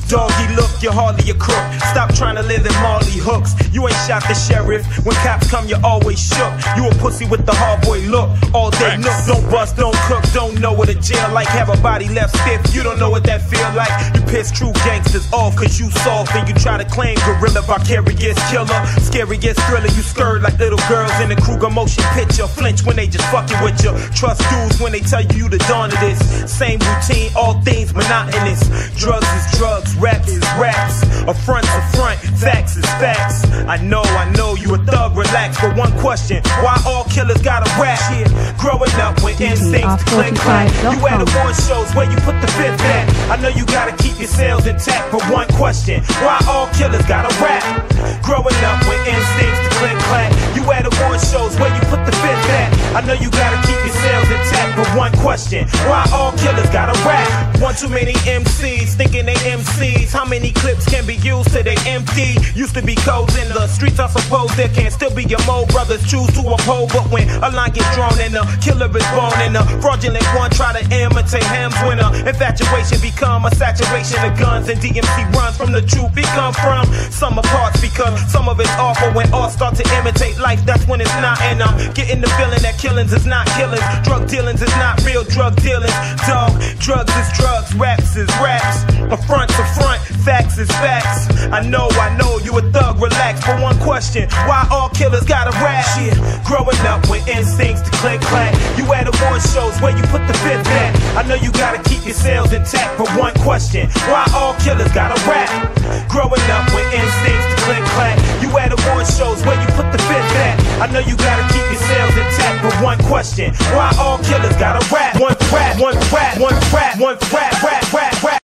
Doggy look, you're hardly a crook. Stop trying to live in Marley hooks. You ain't shot the sheriff. When cops come, you're always shook. You a pussy with the hard boy look. All day nook, don't bust, don't cook, don't know what a jail like. Have a body left stiff, you don't know what that feel like. You piss true gangsters off cause you soft and you try to claim gorilla, vicarious killer. Scariest thriller, you scared like little girls in a Kruger motion picture. Flinch when they just fucking with you. Trust dudes when they tell you the dawn of this. Same routine, all things monotonous. Drugs is drugs, raps is raps. A front's a front, facts is facts. I know you a thug, relax. But one question, why all killers gotta rap? Growing up with instincts to click clack. You at award shows where you put the fifth at. I know you gotta keep your sales intact. But one question, why all killers gotta rap? Growing up with instincts to click clack. You at award shows where you put the fifth at. I know you gotta keep your sales intact. But one question, why all killers gotta rap? One too many MCs thinking they MCs. How many clips can be used till they empty? Used to be codes in the streets, I suppose there can still be your mo brothers choose to uphold. But when a line gets drawn and the killer is born and the fraudulent one try to imitate hymns, when a infatuation become a saturation of guns and DMC runs from the truth he come from. Some are parts because some of it's awful. When all start to imitate life, that's when it's not. And I'm getting the feeling that killings is not killings. Drug dealings is not real drug dealings. Dog, drugs is drugs, raps is raps. A front's a front, facts is facts. I know you a thug, relax. But one question, why all killers gotta rap? Shit, growing up with instincts to click clack. You at award shows where you put the fifth at. I know you gotta keep your sales intact. But one question, why all killers gotta rap? Growing up with instincts to click clack. You at award shows where you put the fifth at. I know you gotta keep your sales intact. But one question, why all killers gotta rap? One rap, one rap, one rap, one rap, rap, rap, rap.